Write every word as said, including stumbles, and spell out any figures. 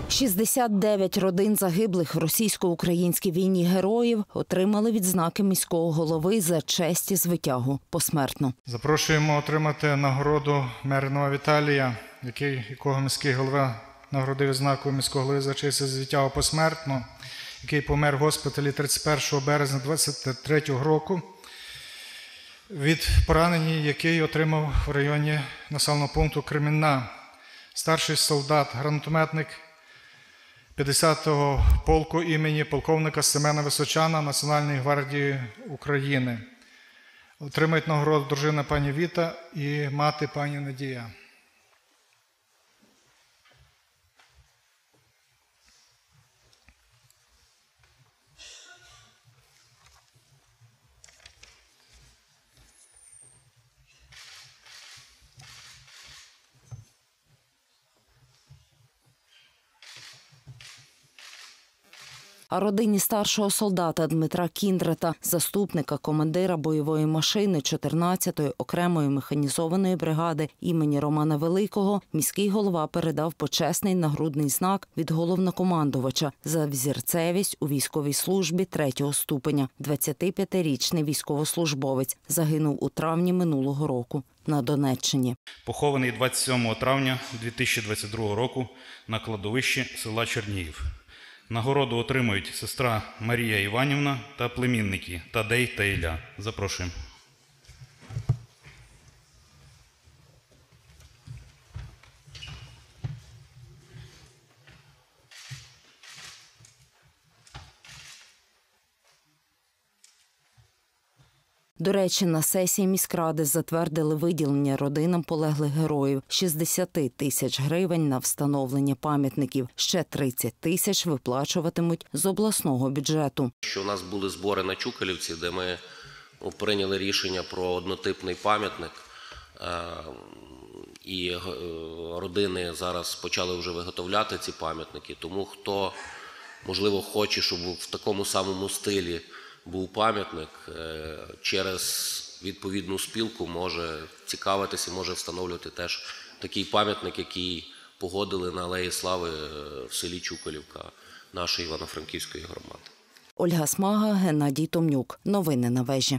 шістдесят дев'ять родин загиблих в російсько-українській війні героїв отримали відзнаки міського голови за честь і звитягу посмертно. Запрошуємо отримати нагороду Меринова Віталія, який, якого міський голова нагородив відзнакою міського голови за честь і звитягу посмертно, який помер в госпіталі тридцять першого березня двадцять третього року від поранення, який отримав в районі населеного пункту Кремінна. Старший солдат, гранатометник п'ятдесятого полку імені полковника Семена Височана Національної гвардії України. Отримають нагороду дружина пані Віта і мати пані Надія. А родині старшого солдата Дмитра Кіндрата, заступника командира бойової машини чотирнадцятої окремої механізованої бригади імені Романа Великого, міський голова передав почесний нагрудний знак від головнокомандувача за взірцевість у військовій службі третього ступеня. двадцятип'ятирічний військовослужбовець загинув у травні минулого року на Донеччині. Похований двадцять сьомого травня дві тисячі двадцять другого року на кладовищі села Чернігів. Нагороду отримують сестра Марія Іванівна та племінники Тадей та Ілля. Запрошуємо. До речі, на сесії міськради затвердили виділення родинам полеглих героїв шістдесят тисяч гривень на встановлення пам'ятників. Ще тридцять тисяч виплачуватимуть з обласного бюджету. Що у нас були збори на Чукалівці, де ми прийняли рішення про однотипний пам'ятник. І родини зараз почали вже виготовляти ці пам'ятники. Тому хто, можливо, хоче, щоб в такому самому стилі був пам'ятник, через відповідну спілку може цікавитися, може встановлювати теж такий пам'ятник, який погодили на Алеї Слави в селі Чукалівка нашої Івано-Франківської громади. Ольга Смага, Геннадій Томнюк. Новини на Вежі.